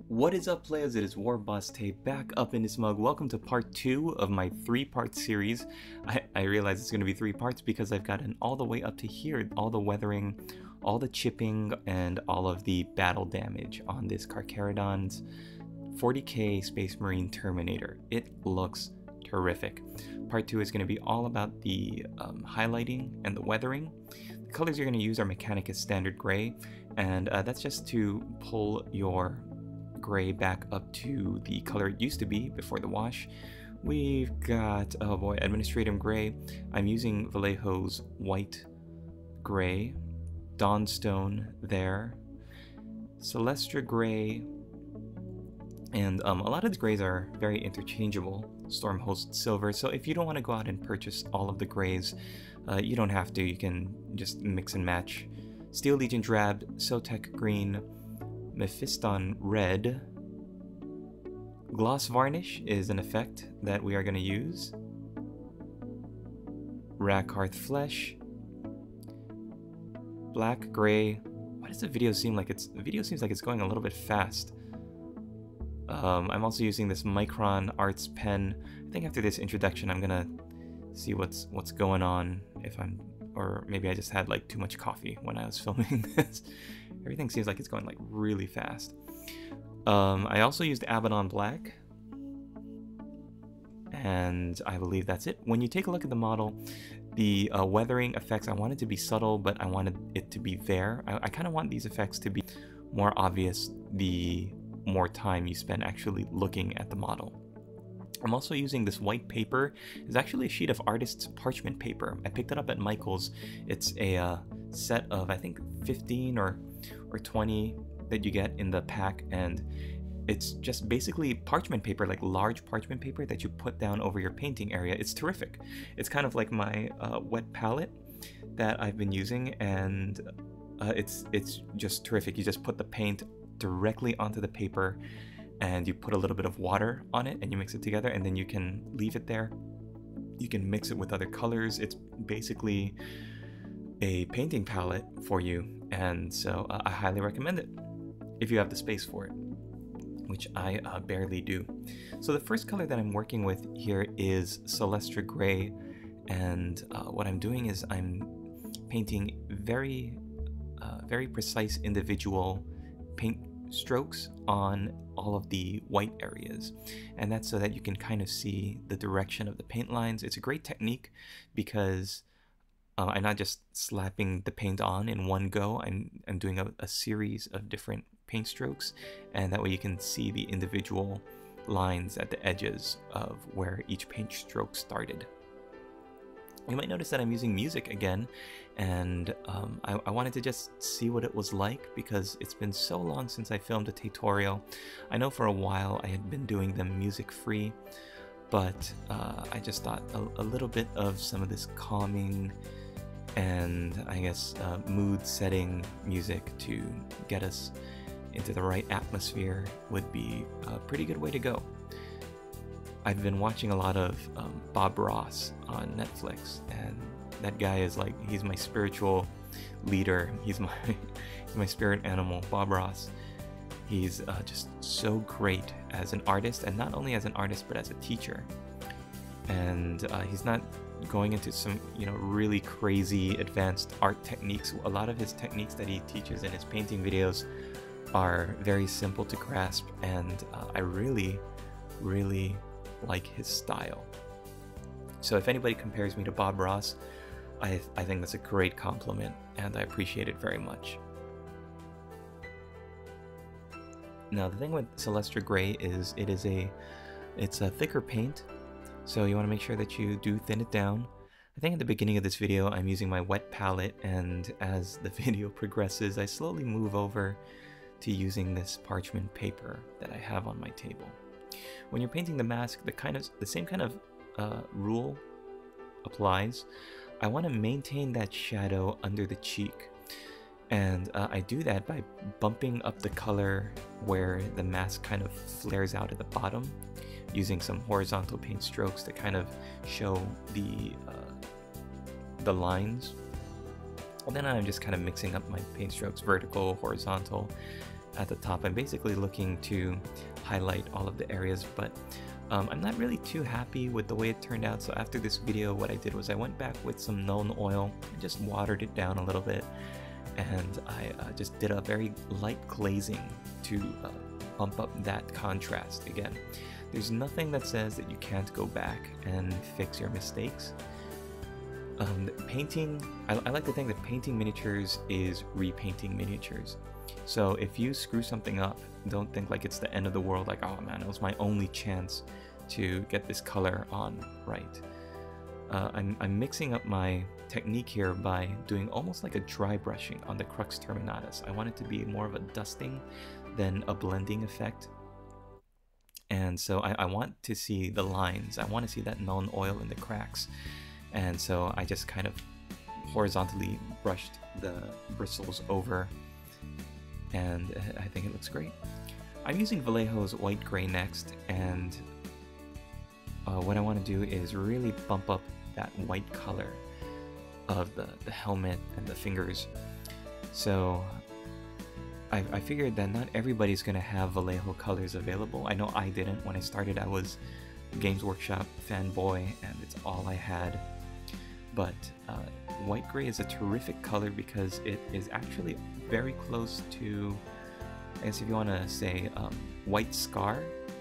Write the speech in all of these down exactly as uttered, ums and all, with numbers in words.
What is up, players? It is WarBossTae back up in this mug. Welcome to part two of my three-part series. I, I realize it's going to be three parts because I've gotten all the way up to here, all the weathering, all the chipping, and all of the battle damage on this Carcharodon's forty K Space Marine Terminator. It looks terrific. Part two is going to be all about the um, highlighting and the weathering. The colors you're going to use are Mechanicus Standard Gray, and uh, that's just to pull your gray back up to the color it used to be before the wash. We've got, oh boy, Administratum Gray. I'm using Vallejo's white gray, Dawnstone there, Celestra Gray, and um, a lot of the grays are very interchangeable. Stormhost Silver, so if you don't want to go out and purchase all of the grays, uh, you don't have to. You can just mix and match. Steel Legion Drab, Sotek Green, Mephiston Red. Gloss Varnish is an effect that we are going to use. Rakarth Flesh. Black Gray. Why does the video seem like it's... The video seems like it's going a little bit fast. Um, I'm also using this Micron Arts pen. I think after this introduction I'm gonna see what's what's going on, if I'm... or maybe I just had like too much coffee when I was filming this. Everything seems like it's going like really fast. Um, I also used Abaddon Black, and I believe that's it. When you take a look at the model, the uh, weathering effects, I wanted to be subtle, but I wanted it to be there. I, I kind of want these effects to be more obvious the more time you spend actually looking at the model. I'm also using this white paper. It's actually a sheet of artist's parchment paper. I picked it up at Michael's. It's a uh, set of, I think, fifteen or or twenty that you get in the pack, and it's just basically parchment paper, like large parchment paper that you put down over your painting area. It's terrific. It's kind of like my uh, wet palette that I've been using, and uh, it's it's just terrific. You just put the paint directly onto the paper, and you put a little bit of water on it and you mix it together, and then you can leave it there. You can mix it with other colors. It's basically a painting palette for you, and so uh, I highly recommend it if you have the space for it, which I uh, barely do. So the first color that I'm working with here is Celestra Gray, and uh, what I'm doing is I'm painting very uh, very precise individual paint strokes on all of the white areas, and that's so that you can kind of see the direction of the paint lines. It's a great technique because uh, I'm not just slapping the paint on in one go. I'm, I'm doing a, a series of different paint strokes, and that way you can see the individual lines at the edges of where each paint stroke started. You might notice that I'm using music again, and um, I, I wanted to just see what it was like because it's been so long since I filmed a tutorial. I know for a while I had been doing them music free, but uh, I just thought a, a little bit of some of this calming and I guess uh, mood setting music to get us into the right atmosphere would be a pretty good way to go. I've been watching a lot of um, Bob Ross on Netflix, and that guy is like, he's my spiritual leader. He's my, he's my spirit animal, Bob Ross. He's uh, just so great as an artist, and not only as an artist, but as a teacher. And uh, he's not going into some, you know, really crazy advanced art techniques. A lot of his techniques that he teaches in his painting videos are very simple to grasp, and uh, I really, really like his style. So if anybody compares me to Bob Ross, I, I think that's a great compliment, and I appreciate it very much. Now the thing with Celestra Gray is it is a it's a thicker paint, so you want to make sure that you do thin it down. I think at the beginning of this video I'm using my wet palette, and as the video progresses I slowly move over to using this parchment paper that I have on my table. When you're painting the mask, the kind of the same kind of uh, rule applies. I want to maintain that shadow under the cheek, and uh, I do that by bumping up the color where the mask kind of flares out at the bottom, using some horizontal paint strokes to kind of show the uh, the lines. And then I'm just kind of mixing up my paint strokes, vertical, horizontal, at the top. I'm basically looking to highlight all of the areas, but um, I'm not really too happy with the way it turned out. So after this video, what I did was I went back with some Nuln Oil and just watered it down a little bit, and I uh, just did a very light glazing to uh, bump up that contrast. Again, there's nothing that says that you can't go back and fix your mistakes. Um, painting, I, I like to think that painting miniatures is repainting miniatures. So if you screw something up, don't think like it's the end of the world, like, oh man, it was my only chance to get this color on right. Uh, I'm, I'm mixing up my technique here by doing almost like a dry brushing on the Crux Terminatus. I want it to be more of a dusting than a blending effect. And so I, I want to see the lines, I want to see that Nuln Oil in the cracks. And so I just kind of horizontally brushed the bristles over, and I think it looks great. I'm using Vallejo's White Gray next, and uh, what I want to do is really bump up that white color of the, the helmet and the fingers. So I, I figured that not everybody's going to have Vallejo colors available. I know I didn't. When I started, I was Games Workshop fanboy, and it's all I had. But uh, White Gray is a terrific color because it is actually very close to, I guess if you want to say, um, White Scar.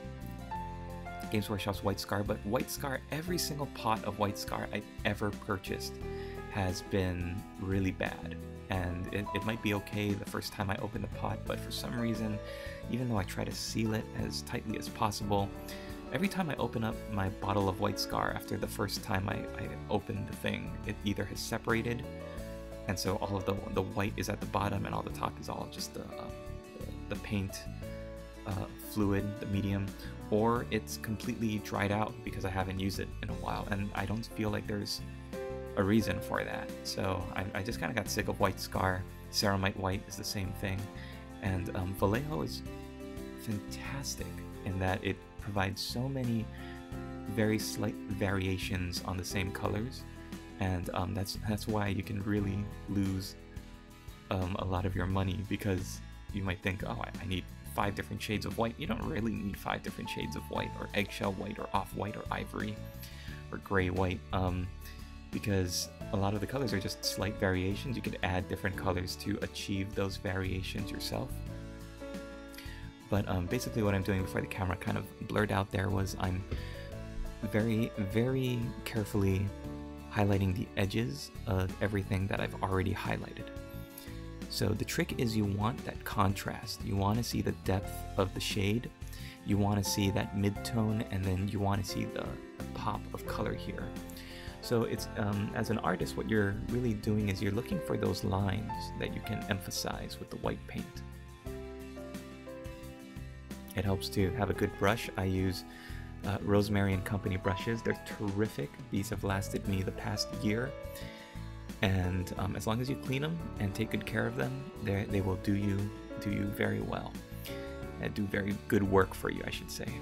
Games Workshop's White Scar, but White Scar, every single pot of White Scar I've ever purchased has been really bad. And it, it might be okay the first time I open the pot, but for some reason, even though I try to seal it as tightly as possible, every time I open up my bottle of White Scar after the first time I, I open the thing, it either has separated, and so all of the, the white is at the bottom and all the top is all just the, uh, the, the paint uh, fluid, the medium, or it's completely dried out because I haven't used it in a while, and I don't feel like there's a reason for that. So I, I just kind of got sick of White Scar. Ceramite White is the same thing, and um, Vallejo is fantastic in that it provides so many very slight variations on the same colors, and um, that's that's why you can really lose um, a lot of your money, because you might think, oh, I, I need five different shades of white. You don't really need five different shades of white, or eggshell white, or off-white, or ivory, or gray white, um, because a lot of the colors are just slight variations. You could add different colors to achieve those variations yourself. But um, basically what I'm doing before the camera kind of blurred out there was I'm very, very carefully highlighting the edges of everything that I've already highlighted. So the trick is you want that contrast. You want to see the depth of the shade, you want to see that mid-tone, and then you want to see the, the pop of color here. So it's um, as an artist, what you're really doing is you're looking for those lines that you can emphasize with the white paint. It helps to have a good brush. I use uh, Rosemary and Company brushes. They're terrific. These have lasted me the past year. And um, as long as you clean them and take good care of them, they will do you, do you very well. And do very good work for you, I should say.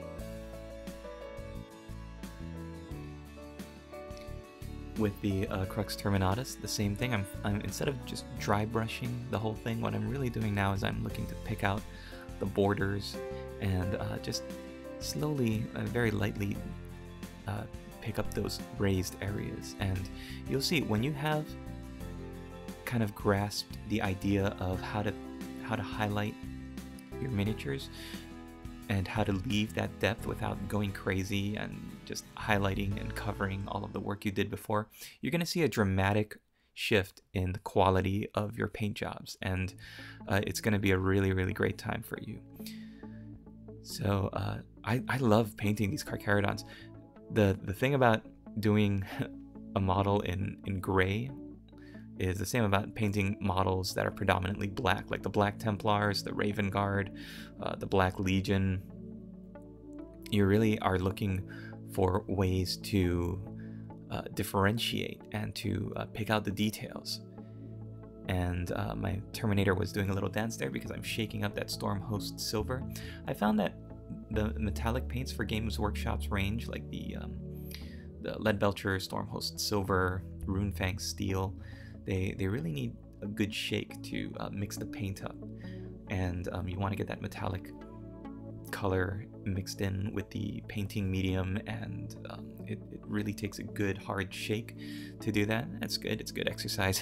With the uh, Crux Terminatus, the same thing. I'm, I'm instead of just dry brushing the whole thing, what I'm really doing now is I'm looking to pick out the borders and uh, just slowly, uh, very lightly uh, pick up those raised areas. And you'll see when you have kind of grasped the idea of how to how to highlight your miniatures and how to leave that depth without going crazy and just highlighting and covering all of the work you did before, you're going to see a dramatic shift in the quality of your paint jobs, and uh, it's going to be a really, really great time for you. So uh, I, I love painting these Carcharodons. The, the thing about doing a model in, in gray is the same about painting models that are predominantly black, like the Black Templars, the Raven Guard, uh, the Black Legion. You really are looking for ways to uh, differentiate and to uh, pick out the details. And uh, my Terminator was doing a little dance there because I'm shaking up that Stormhost Silver. I found that the metallic paints for Games Workshop's range, like the, um, the Leadbelcher, Stormhost Silver, Runefang Steel, They, they really need a good shake to uh, mix the paint up. and um, you want to get that metallic color mixed in with the painting medium, and um, it, it really takes a good hard shake to do that. That's good. It's good exercise.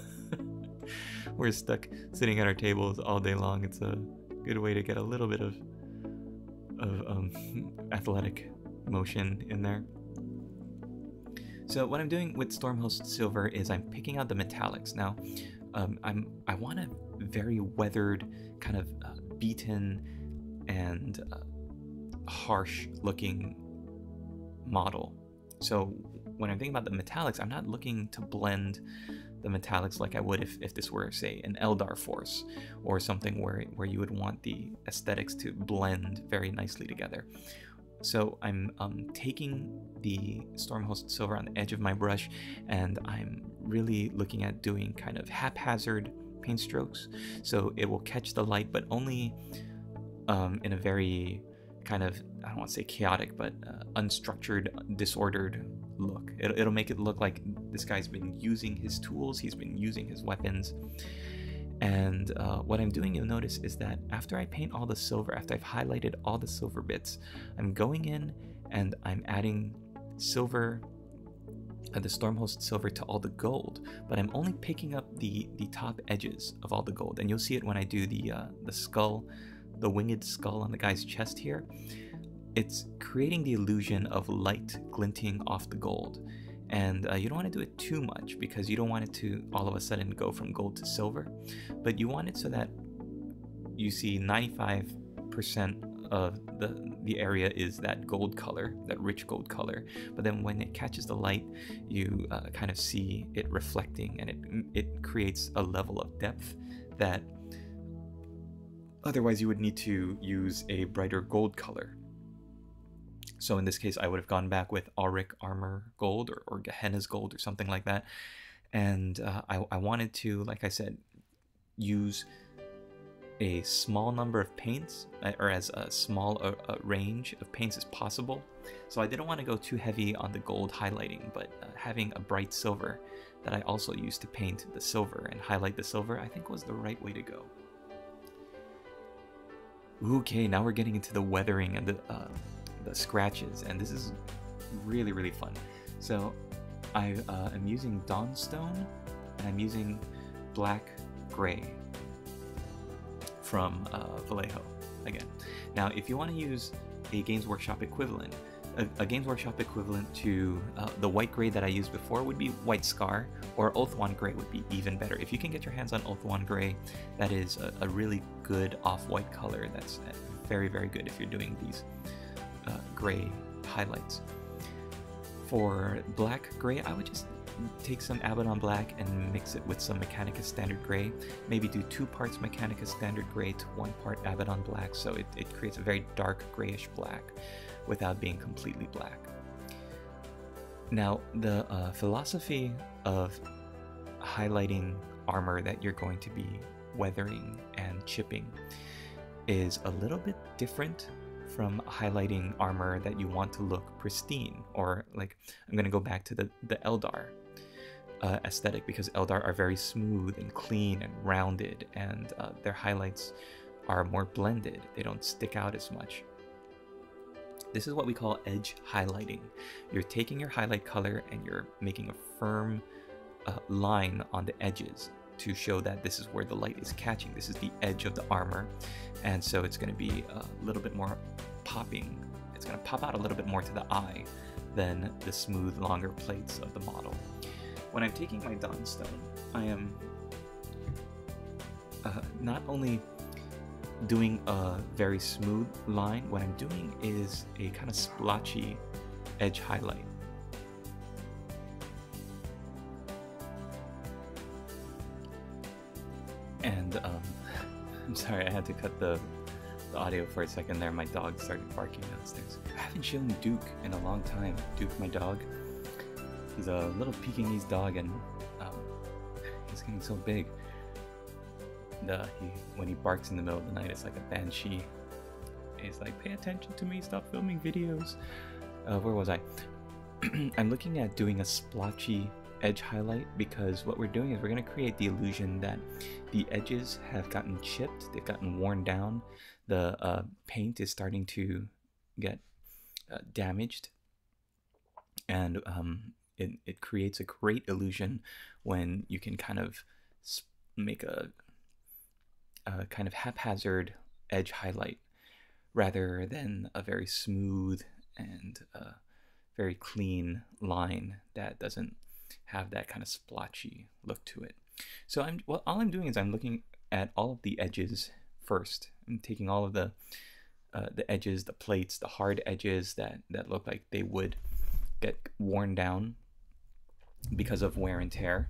We're stuck sitting at our tables all day long. It's a good way to get a little bit of of um, athletic motion in there. So what I'm doing with Stormhost Silver is I'm picking out the metallics. Now um, I'm I want a very weathered, kind of uh, beaten and uh, harsh looking model. So when I'm thinking about the metallics, I'm not looking to blend the metallics like I would if, if this were, say, an Eldar Force or something where, where you would want the aesthetics to blend very nicely together. So I'm um, taking the Stormhost Silver on the edge of my brush, and I'm really looking at doing kind of haphazard paint strokes. So it will catch the light, but only um, in a very kind of, I don't want to say chaotic, but uh, unstructured, disordered look. It'll, it'll make it look like this guy's been using his tools, he's been using his weapons. And uh, what I'm doing, you'll notice, is that after I paint all the silver, after I've highlighted all the silver bits, I'm going in and I'm adding silver, uh, the Stormhost Silver, to all the gold, but I'm only picking up the, the top edges of all the gold. And you'll see it when I do the, uh, the skull, the winged skull on the guy's chest here. It's creating the illusion of light glinting off the gold. And uh, you don't want to do it too much, because you don't want it to all of a sudden go from gold to silver, but you want it so that you see ninety-five percent of the, the area is that gold color, that rich gold color, but then when it catches the light, you uh, kind of see it reflecting, and it, it creates a level of depth that otherwise you would need to use a brighter gold color. So in this case, I would have gone back with Auric Armor Gold, or, or Gehenna's Gold, or something like that. And uh, I, I wanted to, like I said, use a small number of paints, or as a small a, a range of paints as possible. So I didn't want to go too heavy on the gold highlighting, but uh, having a bright silver that I also used to paint the silver and highlight the silver, I think was the right way to go. Okay, now we're getting into the weathering and the uh, the scratches, and this is really really fun. So I uh, am using Dawnstone, and I'm using black gray from uh, Vallejo again. Now if you want to use a Games Workshop equivalent, a, a Games Workshop equivalent to uh, the white gray that I used before would be White Scar, or Oathwand Gray would be even better. If you can get your hands on Oathwand Gray, that is a, a really good off-white color. That's very very good if you're doing these Uh, gray highlights. For black gray, I would just take some Abaddon Black and mix it with some Mechanicus Standard Gray. Maybe do two parts Mechanicus Standard Gray to one part Abaddon Black, so it, it creates a very dark grayish black without being completely black. Now, the uh, philosophy of highlighting armor that you're going to be weathering and chipping is a little bit different from highlighting armor that you want to look pristine, or like, I'm going to go back to the, the Eldar uh, aesthetic, because Eldar are very smooth and clean and rounded, and uh, their highlights are more blended. They don't stick out as much. This is what we call edge highlighting. You're taking your highlight color and you're making a firm uh, line on the edges to show that this is where the light is catching. This is the edge of the armor, and so it's going to be a little bit more popping. It's going to pop out a little bit more to the eye than the smooth, longer plates of the model. When I'm taking my Dawnstone, I am uh, not only doing a very smooth line, what I'm doing is a kind of splotchy edge highlight. And um, I'm sorry, I had to cut the, the audio for a second there. My dog started barking downstairs. I haven't shown Duke in a long time. Duke, my dog. He's a little Pekingese dog, and um, he's getting so big. And, uh, he, when he barks in the middle of the night, it's like a banshee. He's like, pay attention to me, stop filming videos. Uh, where was I? I'm looking at doing a splotchy edge highlight, because what we're doing is we're going to create the illusion that the edges have gotten chipped, they've gotten worn down, the uh, paint is starting to get uh, damaged, and um, it, it creates a great illusion when you can kind of make a, a kind of haphazard edge highlight rather than a very smooth and uh, very clean line that doesn't have that kind of splotchy look to it. So I'm well, all I'm doing is I'm looking at all of the edges first. I'm taking all of the uh, the edges, the plates, the hard edges that that look like they would get worn down because of wear and tear.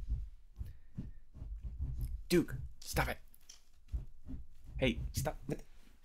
Duke, stop it! Hey, stop! What?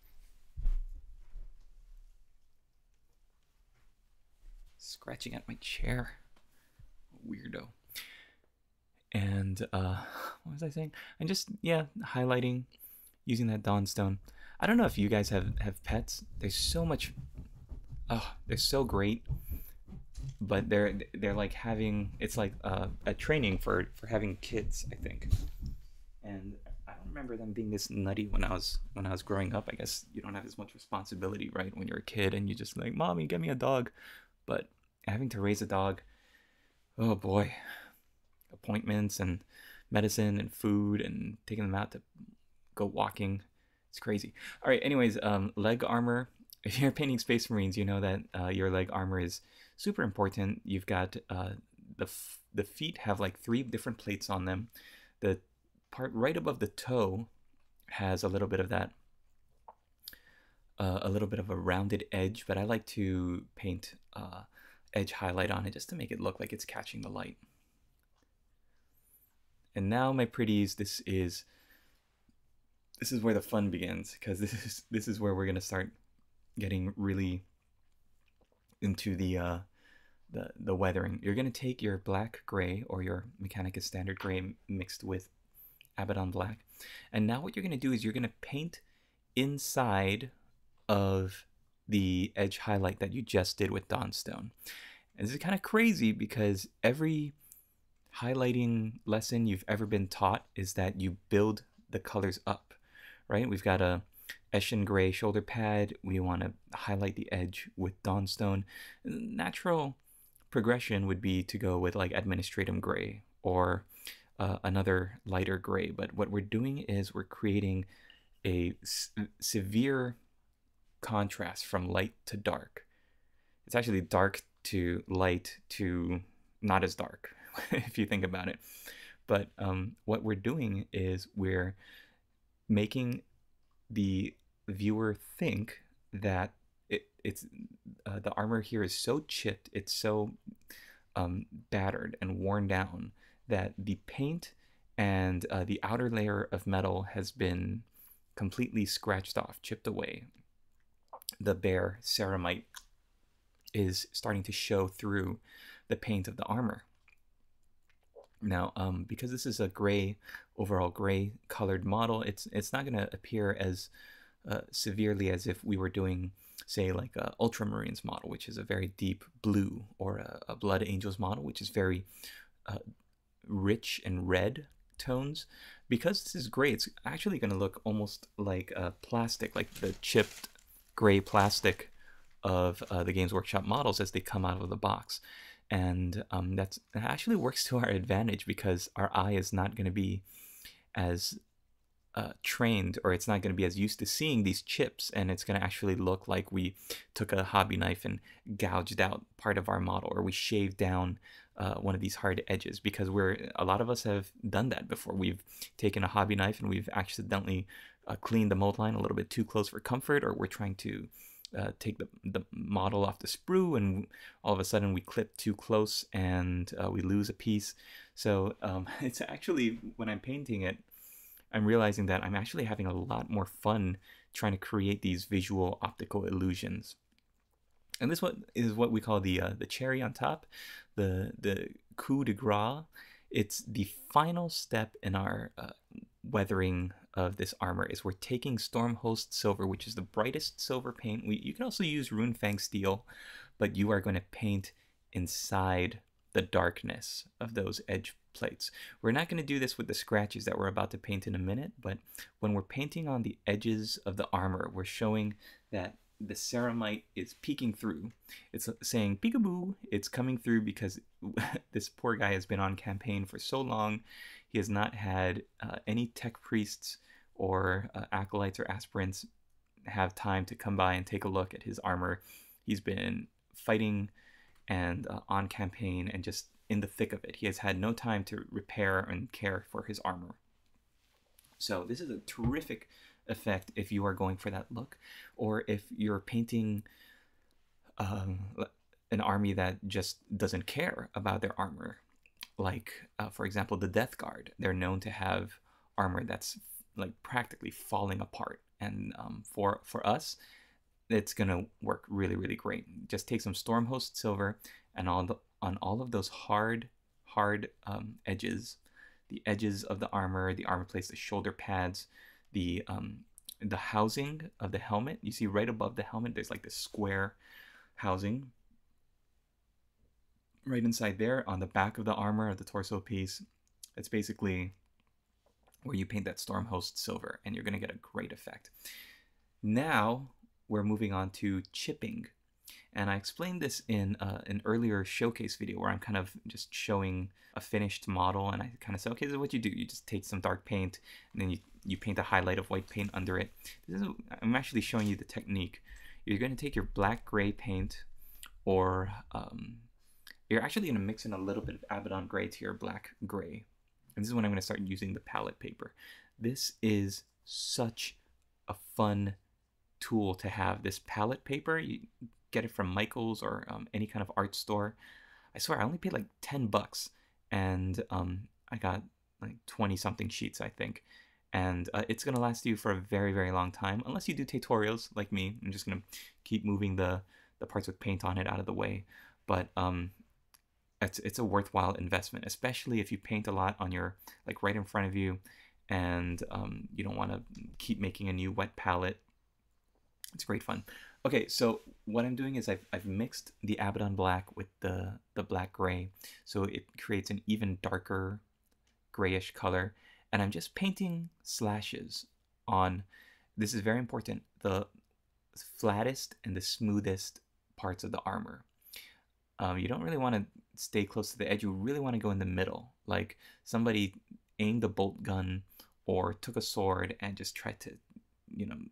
Scratching at my chair. Weirdo. And uh what was I saying? I'm just, yeah, highlighting using that Dawnstone. I don't know if you guys have have pets. There's so much, oh, they're so great, but they're they're like having, it's like uh, a training for for having kids, I think. And I don't remember them being this nutty when I was when I was growing up. I guess you don't have as much responsibility, right, when you're a kid, and you just like, mommy, get me a dog. But having to raise a dog, oh boy, appointments and medicine and food and taking them out to go walking, it's crazy. All right, anyways, um, leg armor. If you're painting Space Marines, you know that uh, your leg armor is super important. You've got uh, the f the feet have like three different plates on them. The part right above the toe has a little bit of that, uh, a little bit of a rounded edge, but I like to paint uh, edge highlight on it just to make it look like it's catching the light. And now, my pretties, this is this is where the fun begins, because this is this is where we're gonna start getting really into the uh, the the weathering. You're gonna take your black gray or your Mechanicus standard gray mixed with Abaddon black, and now what you're gonna do is you're gonna paint inside of the edge highlight that you just did with Dawnstone. And this is kind of crazy because every highlighting lesson you've ever been taught is that you build the colors up, right? We've got a Eshin gray shoulder pad. We want to highlight the edge with Dawnstone. Natural progression would be to go with like Administratum gray or uh, another lighter gray. But what we're doing is we're creating a severe contrast from light to dark. It's actually dark to light to not as dark, if you think about it. But um, what we're doing is we're making the viewer think that it, it's uh, the armor here is so chipped, it's so um, battered and worn down that the paint and uh, the outer layer of metal has been completely scratched off, chipped away. The bare ceramite is starting to show through the paint of the armor. Now, um, because this is a gray, overall gray colored model, it's it's not going to appear as uh, severely as if we were doing, say, like a Ultramarines model, which is a very deep blue, or a, a Blood Angels model, which is very uh, rich and red tones. Because this is gray, it's actually going to look almost like uh, plastic, like the chipped gray plastic of uh, the Games Workshop models as they come out of the box. And um, that's, that actually works to our advantage, because our eye is not going to be as uh, trained, or it's not going to be as used to seeing these chips, and it's going to actually look like we took a hobby knife and gouged out part of our model, or we shaved down uh, one of these hard edges, because we're a lot of us have done that before. We've taken a hobby knife and we've accidentally uh, cleaned the mold line a little bit too close for comfort, or we're trying to Uh, take the, the model off the sprue, and all of a sudden we clip too close and uh, we lose a piece. So um, it's actually, when I'm painting it, I'm realizing that I'm actually having a lot more fun trying to create these visual optical illusions. And this one is what we call the uh, the cherry on top, the the coup de grace. It's the final step in our uh, weathering of this armor. Is we're taking Stormhost Silver, which is the brightest silver paint. We, you can also use Runefang Steel, but you are going to paint inside the darkness of those edge plates. We're not going to do this with the scratches that we're about to paint in a minute, but when we're painting on the edges of the armor, we're showing that the ceramite is peeking through. It's saying peekaboo. It's coming through because this poor guy has been on campaign for so long. He has not had uh, any tech priests or uh, acolytes or aspirants have time to come by and take a look at his armor. He's been fighting and uh, on campaign and just in the thick of it. He has had no time to repair and care for his armor. So this is a terrific effect if you are going for that look, or if you're painting um, an army that just doesn't care about their armor. Like, uh, for example, the Death Guard. They're known to have armor that's like practically falling apart. And um, for, for us, it's going to work really, really great. Just take some Stormhost Silver and all the, on all of those hard, hard um, edges, the edges of the armor, the armor plates, the shoulder pads, the um, the housing of the helmet. You see right above the helmet, there's like this square housing. Right inside there, on the back of the armor, of the torso piece, it's basically where you paint that Stormhost Silver, and you're going to get a great effect. Now, we're moving on to chipping. And I explained this in uh, an earlier showcase video where I'm kind of just showing a finished model, and I kind of say, okay, this is what you do. You just take some dark paint, and then you, you paint a highlight of white paint under it. This is, I'm actually showing you the technique. You're going to take your black-gray paint, or um, you're actually going to mix in a little bit of Abaddon Gray to your black-gray. And this is when I'm going to start using the palette paper. This is such a fun tool to have. This palette paper, you get it from Michael's or um, any kind of art store. I swear I only paid like ten bucks, and um, I got like twenty something sheets, I think. And uh, it's gonna last you for a very, very long time, unless you do tutorials like me. I'm just gonna keep moving the the parts with paint on it out of the way. But um, it's it's a worthwhile investment, especially if you paint a lot on your, like right in front of you, and um, you don't want to keep making a new wet palette. It's great fun. Okay, so what I'm doing is I've, I've mixed the Abaddon Black with the, the black gray, so it creates an even darker grayish color, and I'm just painting slashes on, this is very important, the flattest and the smoothest parts of the armor. Um, you don't really want to stay close to the edge, you really want to go in the middle, like somebody aimed a bolt gun or took a sword and just tried to, you know,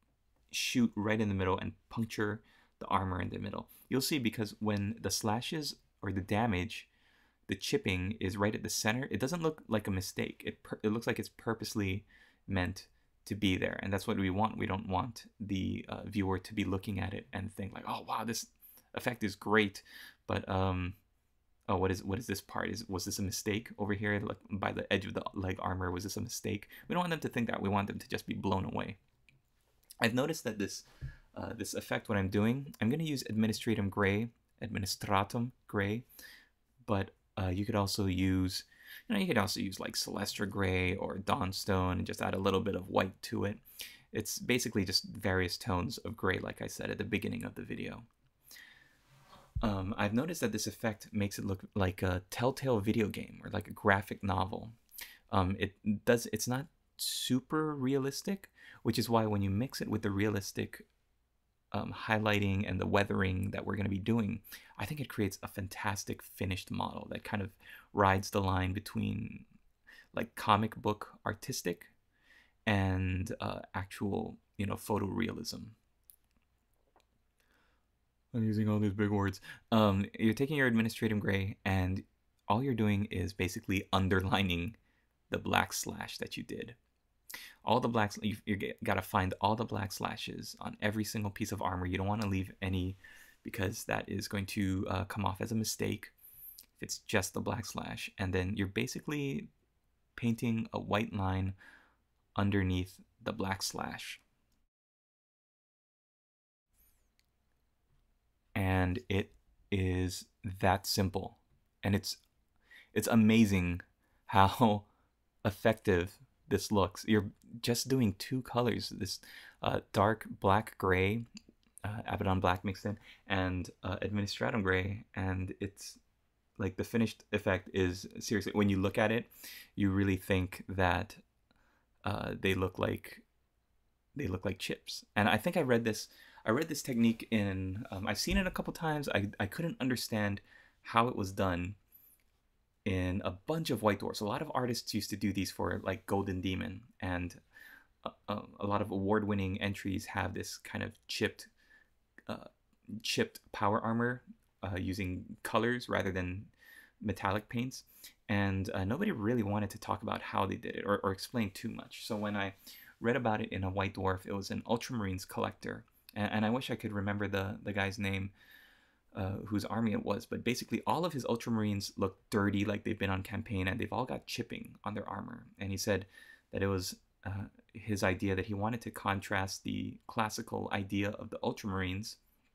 shoot right in the middle and puncture the armor in the middle. You'll see, because when the slashes or the damage, the chipping is right at the center, it doesn't look like a mistake. It, it looks like it's purposely meant to be there, and that's what we want. We don't want the uh, viewer to be looking at it and think like, oh wow, this effect is great, but um, oh, what is what is this part? Is was this a mistake over here, like by the edge of the leg armor? Was this a mistake? We don't want them to think that. We want them to just be blown away. I've noticed that this uh, this effect, what I'm doing, I'm going to use Administratum Gray, Administratum Gray, but uh, you could also use, you know, you could also use like Celestra Gray or Dawnstone and just add a little bit of white to it. It's basically just various tones of gray, like I said at the beginning of the video. Um, I've noticed that this effect makes it look like a Telltale video game or like a graphic novel. Um, it does, it's not super realistic, which is why when you mix it with the realistic um, highlighting and the weathering that we're going to be doing, I think it creates a fantastic finished model that kind of rides the line between like comic book artistic and uh, actual, you know, photorealism. I'm using all these big words. Um, you're taking your Administratum Gray and all you're doing is basically underlining the black slash that you did. All the blacks, you, you got to find all the black slashes on every single piece of armor. You don't want to leave any, because that is going to uh, come off as a mistake if it's just the black slash. And then you're basically painting a white line underneath the black slash. And it is that simple. And it's it's amazing how effective this looks. You're just doing two colors, this uh, dark black gray, uh, Abaddon Black mixed in, and uh, Administratum Gray, and it's like the finished effect is seriously, when you look at it, you really think that uh, they look like they look like chips. And I think I read this I read this technique in um, I've seen it a couple times. I, I couldn't understand how it was done in a bunch of white dwarfs. A lot of artists used to do these for like Golden Demon, and a, a, a lot of award-winning entries have this kind of chipped uh, chipped power armor uh, using colors rather than metallic paints. And uh, nobody really wanted to talk about how they did it or, or explain too much. So when I read about it in a white dwarf, it was an Ultramarines collector, and, and I wish I could remember the the guy's name, uh, whose army it was. But basically, all of his Ultramarines look dirty, like they've been on campaign, and they've all got chipping on their armor. And he said that it was uh, his idea that he wanted to contrast the classical idea of the Ultramarines,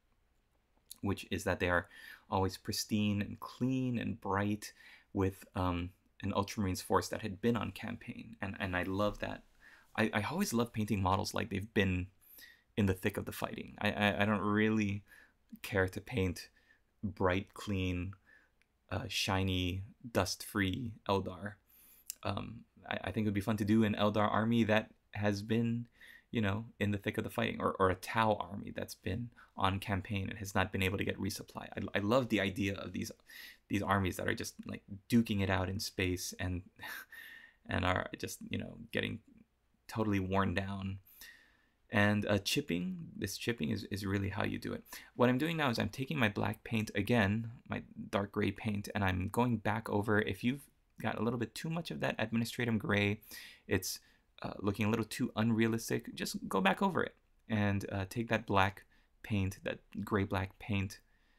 which is that they are always pristine and clean and bright, with um, an Ultramarines force that had been on campaign. And and I love that. I, I always love painting models like they've been in the thick of the fighting. I, I, I don't really care to paint bright, clean, uh, shiny, dust-free Eldar. Um, I, I think it would be fun to do an Eldar army that has been, you know, in the thick of the fighting, or, or a Tau army that's been on campaign and has not been able to get resupply. I, I love the idea of these these armies that are just like duking it out in space and and are just, you know, getting totally worn down. And uh, chipping, this chipping is, is really how you do it. What I'm doing now is I'm taking my black paint again, my dark gray paint, and I'm going back over. If you've got a little bit too much of that administratum gray, it's uh, looking a little too unrealistic, just go back over it and uh, take that black paint, that gray black paint,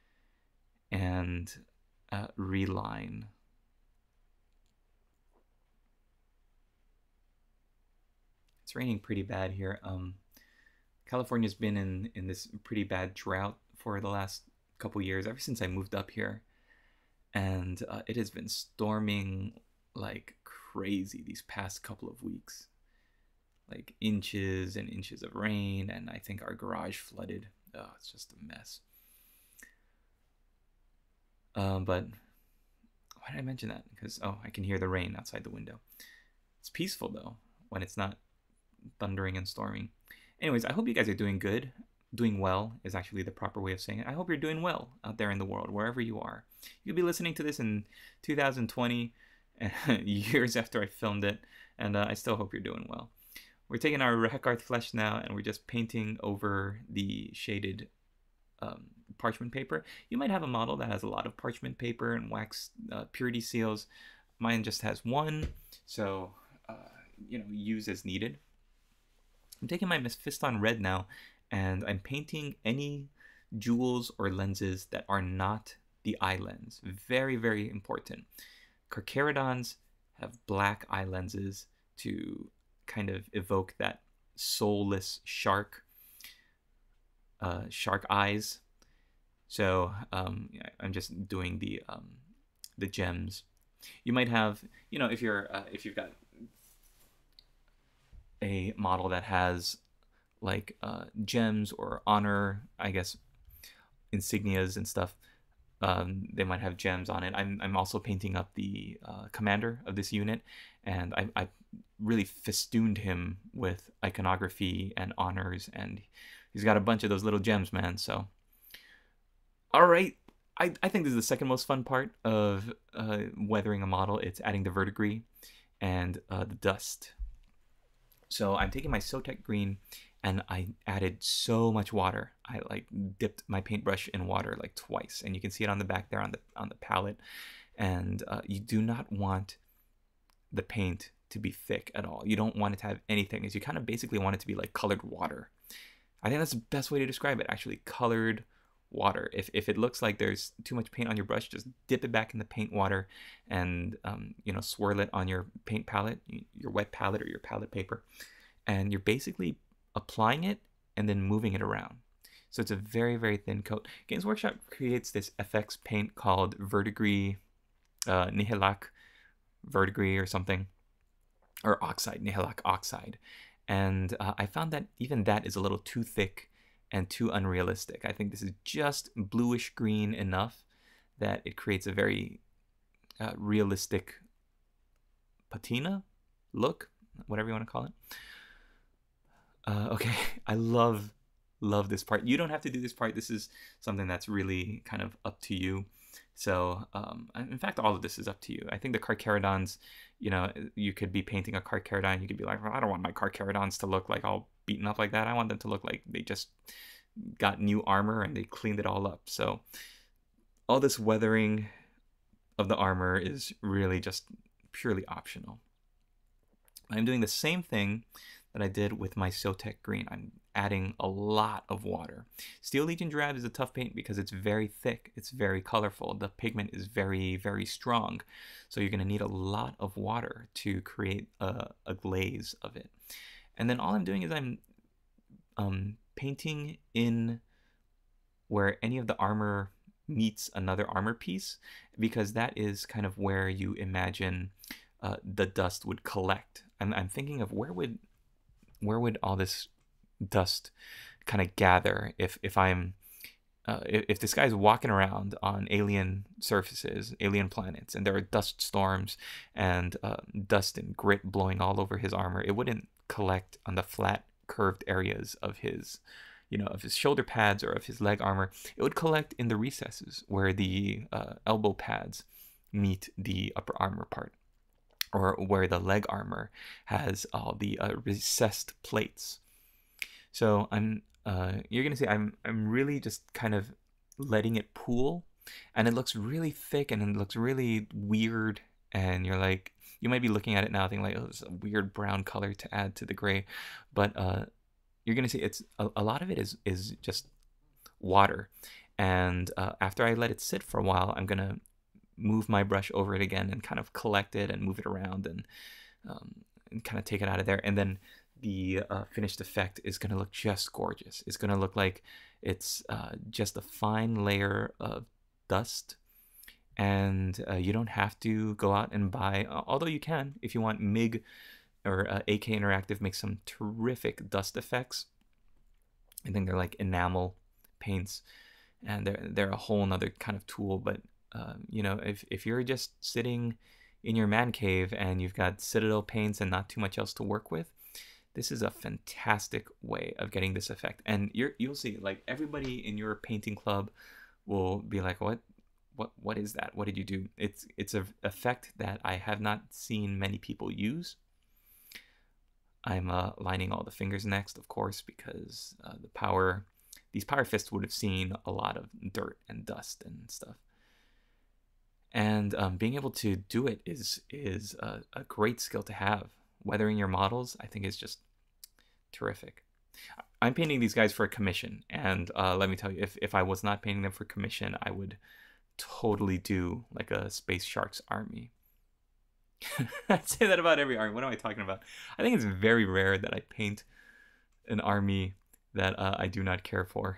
and uh, reline. It's raining pretty bad here. Um, California's been in, in this pretty bad drought for the last couple years, ever since I moved up here. And uh, it has been storming like crazy these past couple of weeks. Like inches and inches of rain, and I think our garage flooded. Oh, it's just a mess. Um, but why did I mention that? Because, oh, I can hear the rain outside the window. It's peaceful, though, when it's not thundering and storming. Anyways, I hope you guys are doing good. Doing well is actually the proper way of saying it. I hope you're doing well out there in the world, wherever you are. You could be listening to this in two thousand twenty, years after I filmed it, and uh, I still hope you're doing well. We're taking our Rakarth flesh now, and we're just painting over the shaded um, parchment paper. You might have a model that has a lot of parchment paper and wax uh, purity seals. Mine just has one, so uh, you know, use as needed. I'm taking my Mephiston red now, and I'm painting any jewels or lenses that are not the eye lens. Very, very important. Carcharodons have black eye lenses to kind of evoke that soulless shark, uh, shark eyes. So um, I'm just doing the um, the gems. You might have, you know, if you're uh, if you've got a model that has like uh, gems or honor, I guess, insignias and stuff, um, they might have gems on it. I'm, I'm also painting up the uh, commander of this unit, and I, I really festooned him with iconography and honors, and he's got a bunch of those little gems, man. So, all right. I, I think this is the second most fun part of uh, weathering a model. It's adding the verdigris and uh, the dust. So I'm taking my Sotek green, and I added so much water. I like dipped my paintbrush in water like twice, and you can see it on the back there on the on the palette. And uh, you do not want the paint to be thick at all. You don't want it to have anything. Is you kind of basically want it to be like colored water. I think that's the best way to describe it. Actually, colored water. If if it looks like there's too much paint on your brush, just dip it back in the paint water, and um, you know, swirl it on your paint palette, your wet palette or your palette paper, and you're basically applying it and then moving it around. So it's a very, very thin coat. Games Workshop creates this F X paint called Verdigris, uh, Nihilakh Verdigris or something, or Oxide, Nihilakh Oxide, and uh, I found that even that is a little too thick and too unrealistic. I think this is just bluish green enough that it creates a very uh, realistic patina look, whatever you want to call it. Uh, okay, I love, love this part. You don't have to do this part. This is something that's really kind of up to you. So, um, in fact, all of this is up to you. I think the Carcharodons, you know, you could be painting a Carcharodon. You could be like, well, I don't want my Carcharodons to look like all beaten up like that. I want them to look like they just got new armor and they cleaned it all up. So, all this weathering of the armor is really just purely optional. I'm doing the same thing that I did with my Sotek Green. I'm adding a lot of water. Steel Legion Drab is a tough paint because it's very thick, it's very colorful, the pigment is very, very strong. So you're gonna need a lot of water to create a, a glaze of it. And then all I'm doing is I'm um, painting in where any of the armor meets another armor piece, because that is kind of where you imagine uh, the dust would collect. I'm, I'm thinking of where would where would all this dust kind of gather if if I'm uh, if, if this guy's walking around on alien surfaces, alien planets, and there are dust storms and uh, dust and grit blowing all over his armor, it wouldn't collect on the flat curved areas of his, you know, of his shoulder pads or of his leg armor. It would collect in the recesses where the uh, elbow pads meet the upper armor part, or where the leg armor has all the uh, recessed plates. So I'm, uh, you're gonna see I'm, I'm really just kind of letting it pool, and it looks really thick and it looks really weird. And you're like, you might be looking at it now thinking like, oh, it's a weird brown color to add to the gray, but uh, you're gonna see it's a, a lot of it is is just water. And uh, after I let it sit for a while, I'm gonna move my brush over it again and kind of collect it and move it around and, um, and kind of take it out of there. And then the uh, finished effect is going to look just gorgeous. It's going to look like it's uh, just a fine layer of dust. And uh, you don't have to go out and buy, although you can, if you want. M I G or uh, A K Interactive makes some terrific dust effects. I think they're like enamel paints, and they're, they're a whole nother kind of tool. But Uh, you know, if, if you're just sitting in your man cave and you've got Citadel paints and not too much else to work with, this is a fantastic way of getting this effect. And you're, you'll see, like, everybody in your painting club will be like, what, what, what is that? What did you do? It's, it's an effect that I have not seen many people use. I'm uh, lining all the fingers next, of course, because uh, the power, these power fists would have seen a lot of dirt and dust and stuff. And um, being able to do it is is a, a great skill to have. Weathering your models, I think, is just terrific. I'm painting these guys for a commission, and uh, let me tell you, if, if I was not painting them for commission, I would totally do like a Space Sharks army. I say that about every army. What am I talking about? I think it's very rare that I paint an army that uh, I do not care for,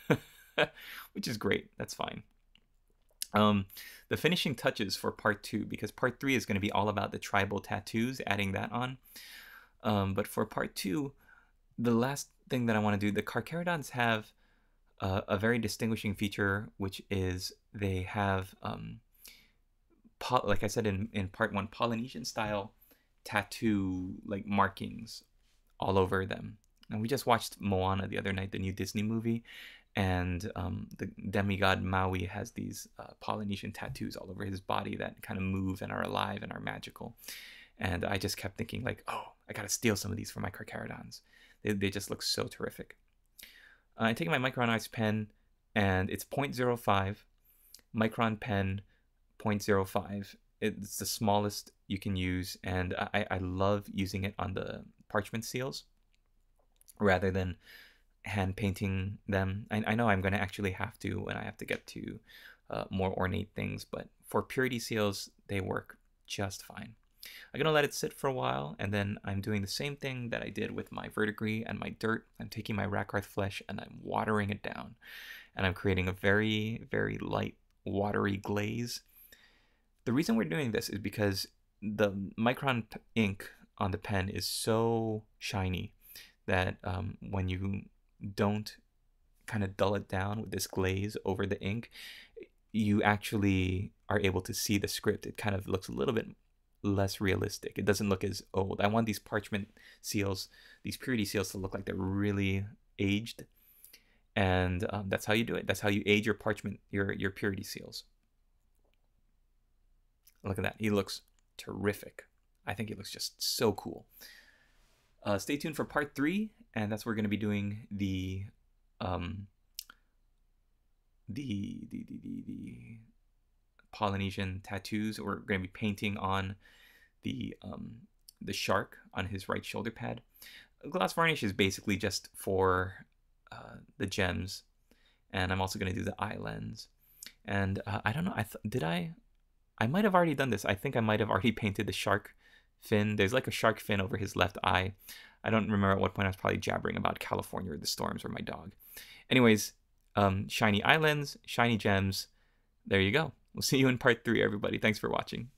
which is great. That's fine. Um, the finishing touches for part two, because part three is going to be all about the tribal tattoos, adding that on. Um, but for part two, the last thing that I want to do, the Carcharodons have uh, a very distinguishing feature, which is they have, um, like I said in, in part one, Polynesian style tattoo like markings all over them. And we just watched Moana the other night, the new Disney movie. And um, the demigod Maui has these uh, Polynesian tattoos all over his body that kind of move and are alive and are magical. And I just kept thinking like, oh, I gotta steal some of these for my Carcharodons. They, they just look so terrific. Uh, I'm taking my Micron Ice pen, and it's point zero five. Micron pen, point zero five. It's the smallest you can use, and I, I love using it on the parchment seals rather than hand painting them. I, I know I'm going to actually have to when I have to get to uh, more ornate things, but for purity seals, they work just fine. I'm going to let it sit for a while, and then I'm doing the same thing that I did with my verdigris and my dirt. I'm taking my Rakarth flesh and I'm watering it down, and I'm creating a very, very light, watery glaze. The reason we're doing this is because the Micron ink on the pen is so shiny that um, when you don't kind of dull it down with this glaze over the ink, you actually are able to see the script. It kind of looks a little bit less realistic. It doesn't look as old. I want these parchment seals, these purity seals, to look like they're really aged. And um, that's how you do it. That's how you age your parchment, your, your purity seals. Look at that. He looks terrific. I think he looks just so cool. Uh, stay tuned for part three, and that's where we're going to be doing the, um, the, the, the, the, the Polynesian tattoos. We're going to be painting on the, um, the shark on his right shoulder pad. Gloss varnish is basically just for uh, the gems, and I'm also going to do the eye lens. And uh, I don't know, I th did I? I might have already done this. I think I might have already painted the shark fin. There's like a shark fin over his left eye. I don't remember at what point I was probably jabbering about California or the storms or my dog. Anyways, um, shiny eye lens, shiny gems. There you go. We'll see you in part three, everybody. Thanks for watching.